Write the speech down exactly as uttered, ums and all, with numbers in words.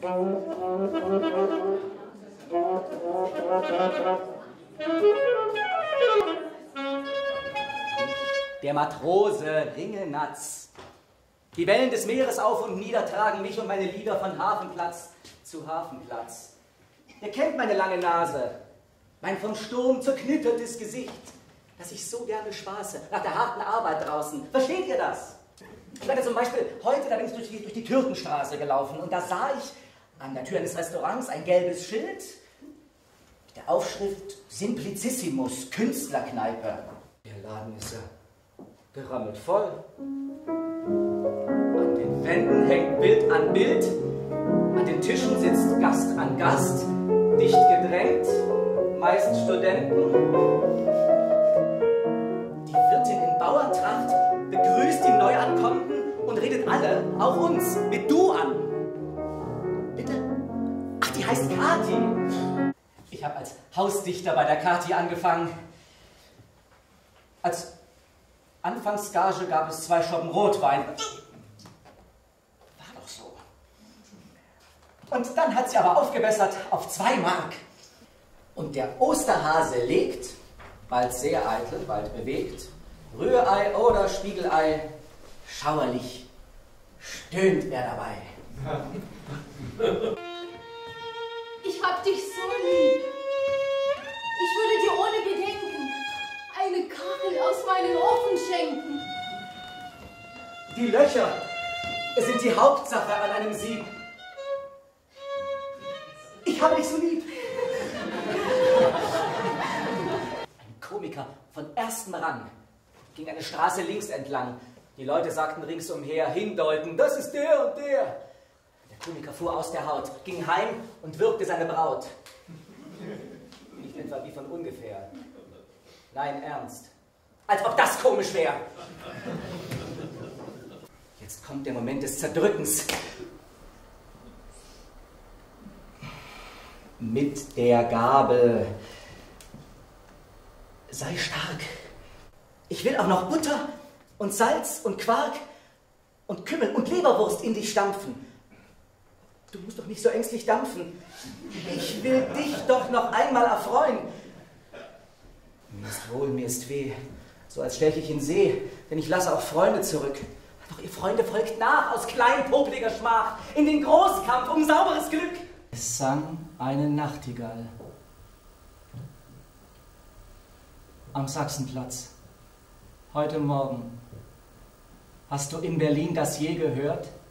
Der Matrose Ringelnatz. Die Wellen des Meeres auf und nieder tragen mich und meine Lieder von Hafenplatz zu Hafenplatz. Ihr kennt meine lange Nase, mein vom Sturm zerknittertes Gesicht, das ich so gerne spaße, nach der harten Arbeit draußen. Versteht ihr das? Ich meine zum Beispiel, heute, da bin ich durch die, durch die Türkenstraße gelaufen und da sah ich an der Tür eines Restaurants ein gelbes Schild mit der Aufschrift Simplicissimus, Künstlerkneipe. Der Laden ist ja gerammelt voll. An den Wänden hängt Bild an Bild, an den Tischen sitzt Gast an Gast, dicht gedrängt, meist Studenten. Die Wirtin in Bauerntracht begrüßt die Neuankommenden und redet alle, auch uns, mit Du an. Bitte? Ach, die heißt Kathi. Ich habe als Hausdichter bei der Kathi angefangen. Als Anfangsgage gab es zwei Schoppen Rotwein. War doch so. Und dann hat sie aber aufgebessert auf zwei Mark. Und der Osterhase legt, bald sehr eitel, bald bewegt, Rührei oder Spiegelei, schauerlich stöhnt er dabei. Ich hab dich so lieb. Ich würde dir ohne Bedenken eine Kachel aus meinem Ofen schenken. Die Löcher sind die Hauptsache an einem Sieg. Ich habe dich so lieb. Ein Komiker von erstem Rang ging eine Straße links entlang. Die Leute sagten ringsumher, hindeuten, das ist der und der. Der Komiker fuhr aus der Haut, ging heim und würgte seine Braut. Nicht etwa wie von ungefähr. Nein, ernst. Als ob das komisch wäre. Jetzt kommt der Moment des Zerdrückens. Mit der Gabel. Sei stark. Ich will auch noch Butter und Salz und Quark und Kümmel und Leberwurst in dich stampfen. Du musst doch nicht so ängstlich dampfen. Ich will dich doch noch einmal erfreuen. Mir ist wohl, mir ist weh, so als stech ich in See, denn ich lasse auch Freunde zurück. Doch ihr Freunde folgt nach aus kleinpopliger Schmach in den Großkampf um sauberes Glück. Es sang eine Nachtigall am Sachsenplatz. Heute Morgen. Hast du in Berlin das je gehört?